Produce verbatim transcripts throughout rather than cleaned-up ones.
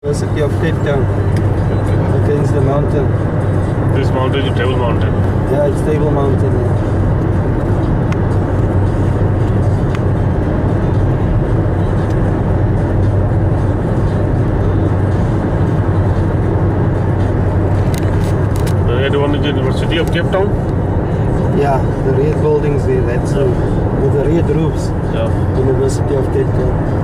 University of Cape Town, against the mountain. This mountain is Table Mountain. Yeah, it's Table Mountain. Yeah. The red one is the University of Cape Town? Yeah, the red buildings there, that's uh, with the red roofs. Yeah. University of Cape Town.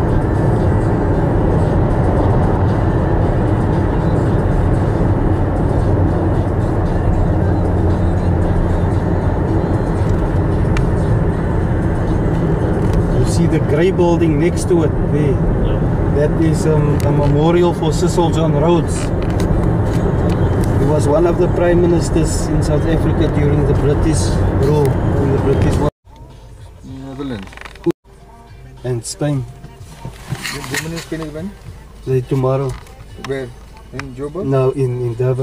See the grey building next to it there. Yeah. That is um, a memorial for Cecil John Rhodes. He was one of the prime ministers in South Africa during the British rule, in the British war. Netherlands. And Spain. Germany is finished when? Like tomorrow. Where? In Joburg? No, in, in Durban.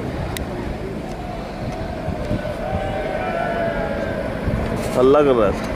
Allah ka